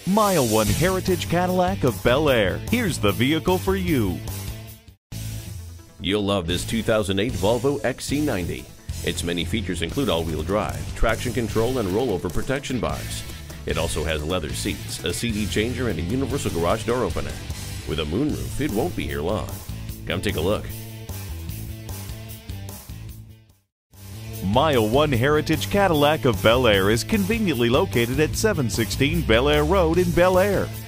MileOne Heritage Cadillac of Bel Air. Here's the vehicle for you. You'll love this 2008 Volvo XC90. Its many features include all-wheel drive, traction control, and rollover protection bars. It also has leather seats, a CD changer, and a universal garage door opener. With a moonroof, it won't be here long. Come take a look. MileOne Heritage Cadillac of Bel Air is conveniently located at 716 Bel Air Road in Bel Air.